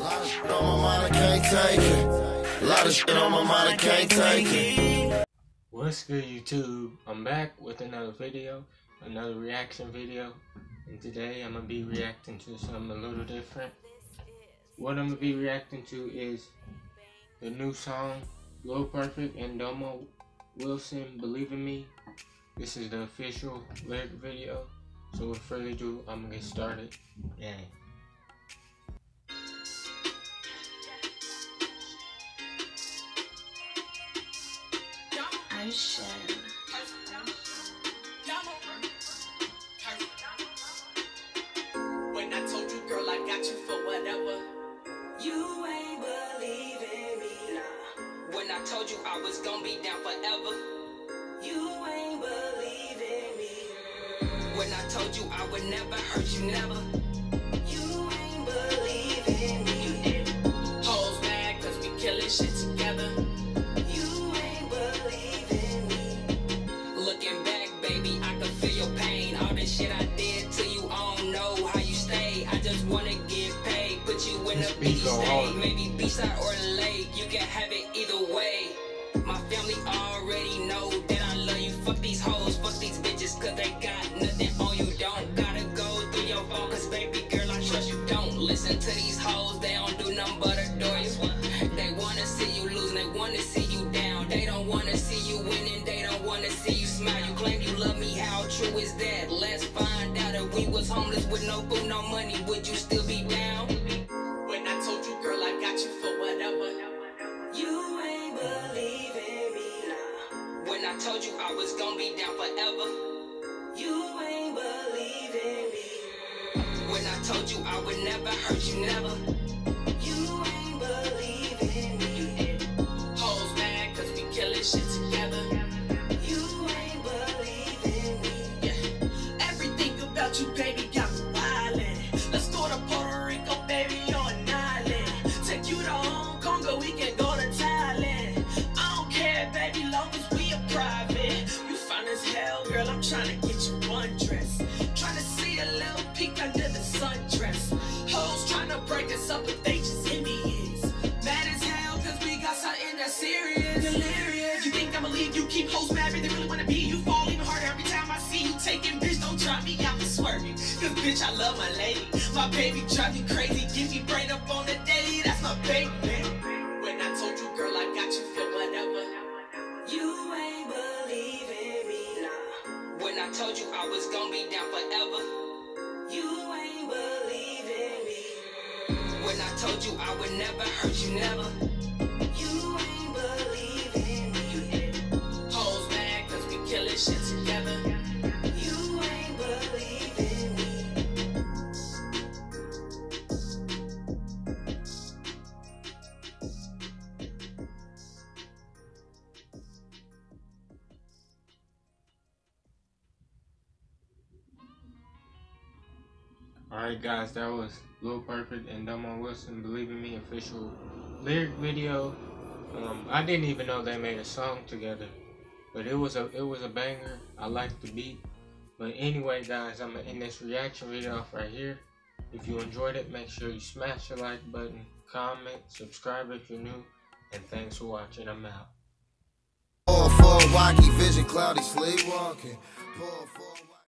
lot of shit on my mind, I can't take it. A lot of shit on my mind, I can't take it. What's good, YouTube? I'm back with another video, another reaction video, and today I'm gonna be reacting to something a little different. What I'm gonna be reacting to is the new song Lil Perfect and Domo Wilson, Believe in Me. This is the official lyric video, so without further ado, I'm gonna get started. Gang. I should. When I told you, girl, I got you for whatever. You ain't believing me, nah. When I told you I was gonna be down forever. You ain't believing me. When I told you I would never hurt you, never. You ain't believing me. You did. Hoes mad cause we killing shit together. You ain't believing me. Looking back, baby, I can feel your pain. All the shit I did to you, I don't know how you stay. I just wanna get paid. Put you in a beach state. Maybe beachside or lake. You can have it either way. My family already know that I love you. Fuck these hoes, fuck these bitches, cause they got nothing on you. Don't gotta go through your phone, cause baby girl, I trust you. Don't listen to these hoes, they don't do nothing but adore you. They wanna see you losing, they wanna see you down. They don't wanna see you winning, they don't wanna see you smile. You claim you love me, how true is that? Let's find out. If we was homeless with no food, no money, would you still be down? When I told you, girl, I got you for whatever. You ain't believing me, nah. When I told you I was gonna be down forever. You ain't believing me. When I told you I would never hurt you, never. You ain't believing me. You did. Hoes mad cause we killing shit together. You ain't believing me. Yeah. Everything about you, baby, got me wildin'. Let's go to Puerto Rico, baby, on an island. Take you to Hong Kong, or we can go to Thailand. I don't care, baby, long as we are private. You fine as hell, girl, I'm tryna get you one dress. Tryna see a little peek under the sundress. Hoes tryna break us up, but they just envious. Mad as hell, cause we got something that's serious. Delirious. You think I'ma leave you, keep hoes mad, but they really wanna be. You fall even harder every time I see you taking. Bitch, don't try me, I'ma swerve you. Cause bitch, I love my lady. My baby drive me crazy, give me brain up on the daily. That's my baby. When I told you, girl, I got you for whatever. You ain't believing me, nah. When I told you I was gonna be down forever. You ain't believing me. When I told you I would never hurt you, never. You ain't believing me. You did. Hoes mad cause we killing shit together. You ain't believing me. Alright guys, that was Lil Perfect and Domo Wilson, Believe in Me official lyric video. I didn't even know they made a song together, but it was a banger. I liked the beat. But anyway guys, I'm gonna end this reaction video off right here. If you enjoyed it, make sure you smash the like button, comment, subscribe if you're new, and thanks for watching. I'm out. Pour for wacky vision, cloudy sleepwalking. Pour for